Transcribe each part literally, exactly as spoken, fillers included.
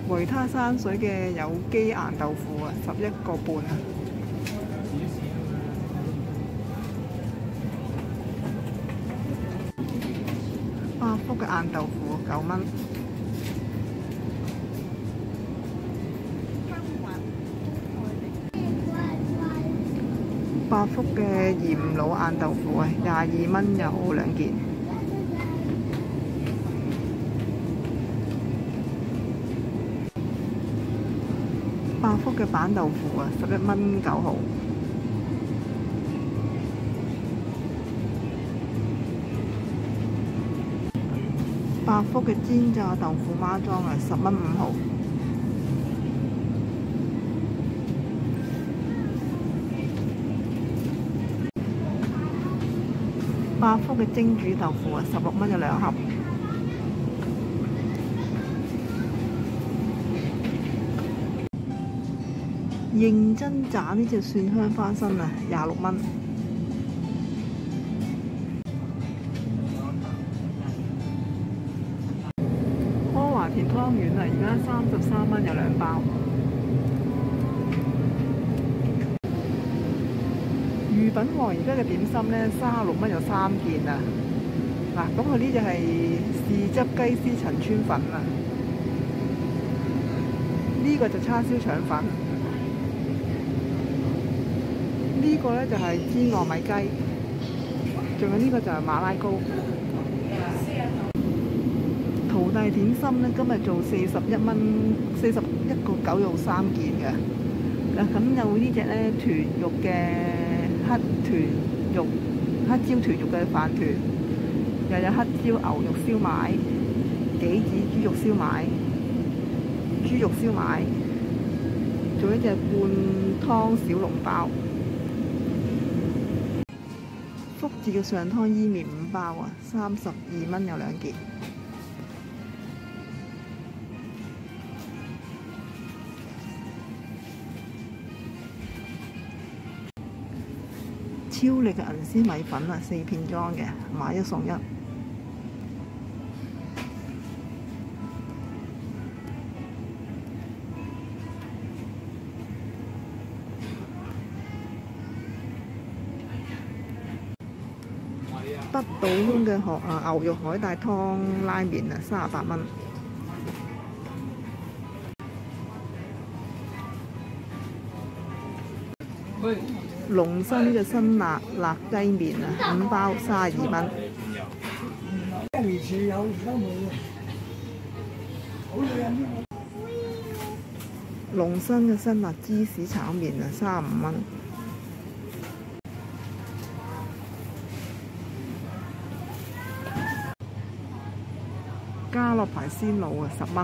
維他山水嘅有機岩豆腐啊，十一個半啊。百福嘅硬豆腐九蚊。百福嘅鹽滷硬豆腐啊，廿二蚊有兩件。百福嘅板豆腐啊，十一蚊九毫。百福嘅煎炸豆腐孖裝啊，十蚊五毫。百福嘅蒸煮豆腐啊，十六蚊有兩盒。認真炸呢隻蒜香花生啊，廿六蚊。柯華田湯圓啊，而家三十三蚊有兩包。御品王而家嘅點心咧，三十六蚊有三件啊！嗱，咁佢呢隻係豉汁雞絲陳村粉啊，呢、這個就叉燒腸粉，呢、這個咧就係煎糯米雞，仲有呢個就係馬拉糕。陶弟點心咧，今日做四十一蚊，四十一個九有三件嘅。嗱，咁有呢隻咧豚肉嘅。黑豚肉、黑椒豚肉嘅飯團，又有黑椒牛肉燒賣、杞子豬肉燒賣、豬肉燒賣，仲有一隻灌湯小籠包。福字嘅上湯伊麵五包啊，三十二蚊有兩件。超力嘅銀絲米粉啊，四片裝嘅，買一送一。北島涌嘅河啊牛肉海帶湯拉麵啊，三十八蚊。喂。龍山呢隻辛辣辣雞麵啊，五包三十二蚊。龍山嘅辛辣芝士炒麵啊，三十五蚊。家樂牌鮮滷啊，十蚊。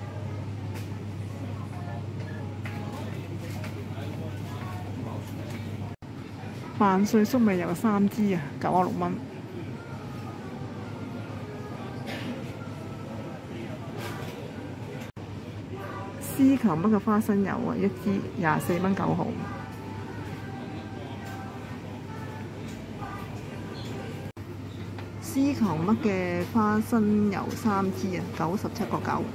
萬歲粟米有三支啊，九啊六蚊。絲球乜嘅花生油啊，一支廿四蚊九毫。絲球乜嘅花生油三支啊，九十七個九。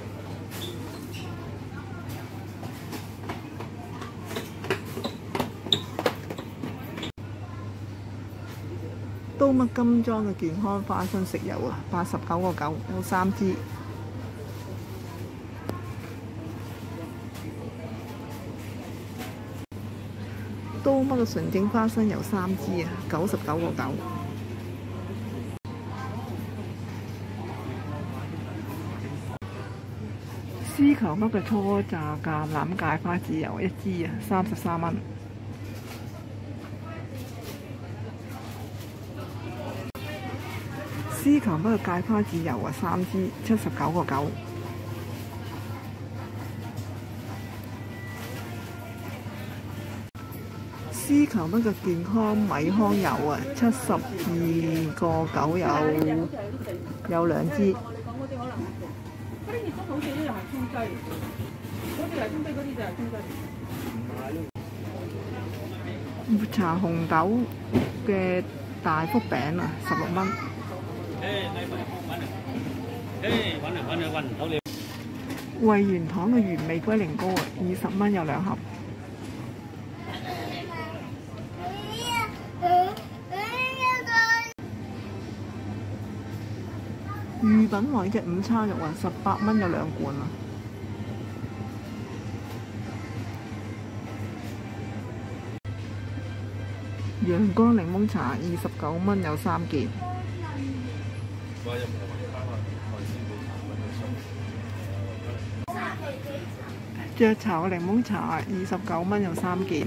都乜金裝嘅健康花生食油啊，八十九個九，有三支。都乜嘅純正花生油三支啊，九十九個九。絲球乜嘅初榨橄欖芥花籽油一支啊，三十三蚊。絲球乜嘅芥花籽油啊，三支七十九個九。絲球乜嘅健康米糠油啊，七十二個九有有兩支。抹茶紅豆嘅大福餅啊，十六蚊。 惠元堂嘅原味龜苓膏啊，二十蚊有兩盒。御品圍嘅午餐肉啊，十八蚊有兩罐啊。陽光檸檬茶二十九蚊有三件。雀巢檸檬茶二十九蚊有三件。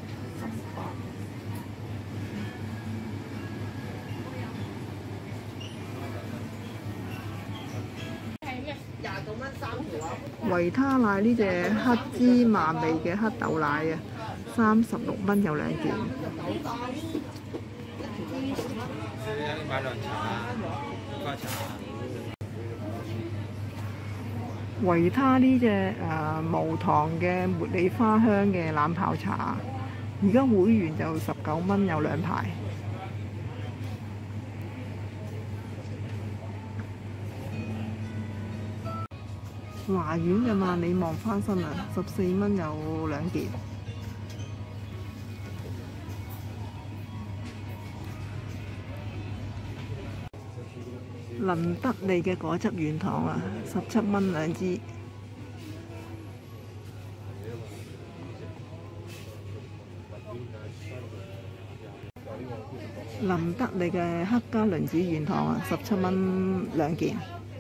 維他奶呢隻黑芝麻味嘅黑豆奶啊，三十六蚊有兩件。 買涼茶啊，花茶啊。 維他呢隻誒無糖嘅茉莉花香嘅冷泡茶，而家會員就十九蚊有兩排。華苑嘅萬里望花生啊，十四蚊有兩件。林德利嘅果汁軟糖啊，十七蚊兩支。林德利嘅黑加侖子軟糖啊，十七蚊兩件。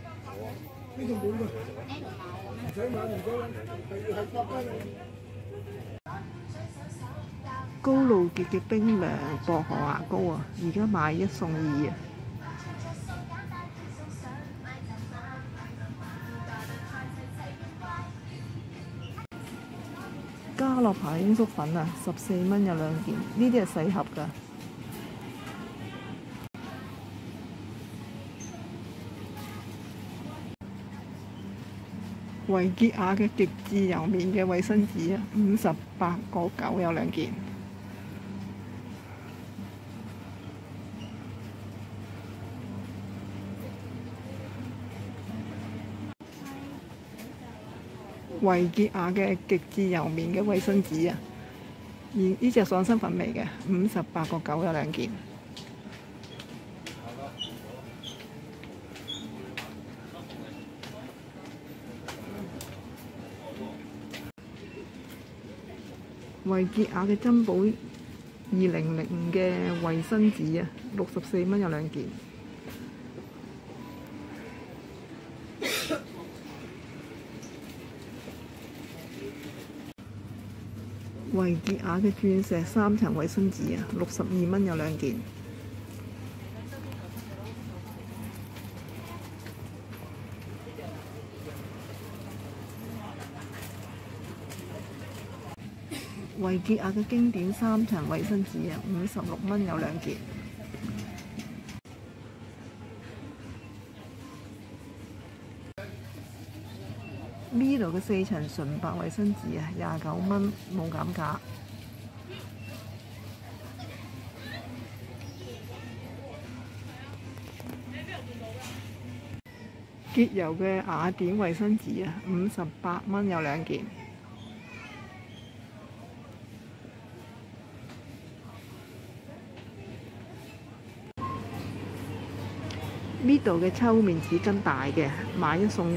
高露潔嘅冰涼薄荷牙膏啊，而家買一送二啊！家樂牌鷹粟粉啊，十四蚊有兩件，呢啲係細盒㗎。維潔雅嘅極致柔綿嘅衛生紙啊，五十八個九有兩件。維潔雅嘅極致柔綿嘅衛生紙啊，而呢隻爽身粉味嘅，五十八個九有兩件。維潔雅嘅珍寶二零零嘅衛生紙啊，六十四蚊有兩件。維潔雅嘅鑽石三層衛生紙啊，六十二蚊有兩件。維潔雅嘅經典三層衛生紙啊，五十六蚊有兩件。Milo 嘅四層純白衛生紙啊，廿九蚊冇減價。潔柔嘅雅典衛生紙啊，五十八蚊有兩件。Milo 嘅抽面紙巾大嘅，買一送一。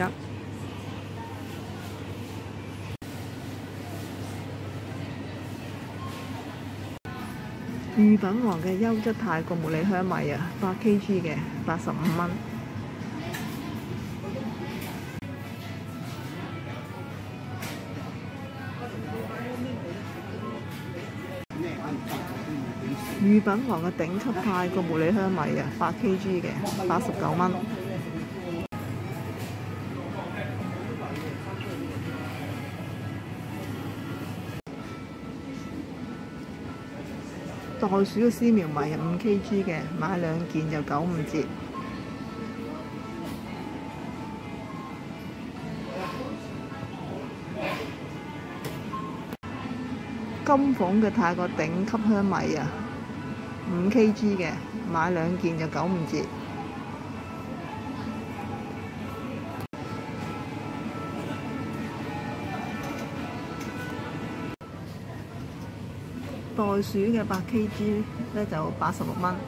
御品王嘅優質泰國茉莉香米啊，八 K G 嘅，八十五蚊。御品王嘅頂級泰國茉莉香米啊，八 K G 嘅，八十九蚊。袋鼠嘅絲苗米五 K G 嘅，買兩件就九五折。金鳳嘅泰國頂級香米啊，五 K G 嘅，買兩件就九五折。 袋鼠嘅八 K G 咧就八十六蚊。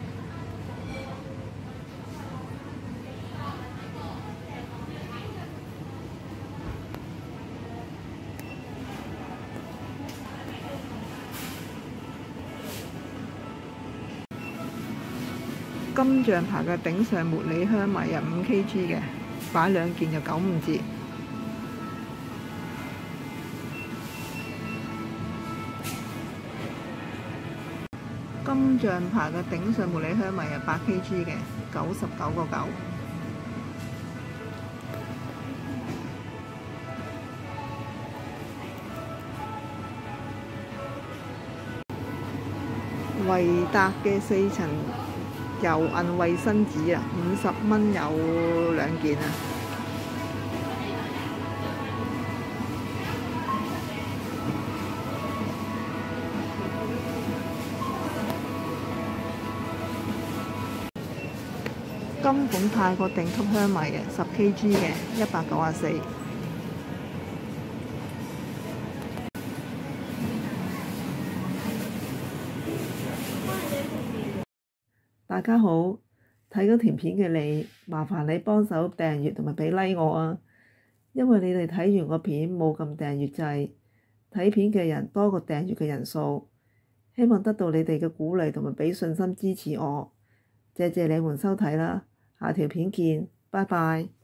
金象牌嘅頂上茉莉香米啊，五 K G 嘅，擺兩件就九五折。金象牌嘅頂上茉莉香米啊，八 K G 嘅，九十九個九。維達嘅四層油銀衛生紙啊，五十蚊有兩件啊。金本泰國頂級香米嘅十 K G 嘅一百九十四。大家好，睇咗條片嘅你，麻煩你幫手訂閱同埋俾 like 我啊！因為你哋睇完個片冇撳訂閱掣，睇片嘅人多過訂閱嘅人數，希望得到你哋嘅鼓勵同埋俾信心支持我。謝謝你們收睇啦，下條片見，拜拜。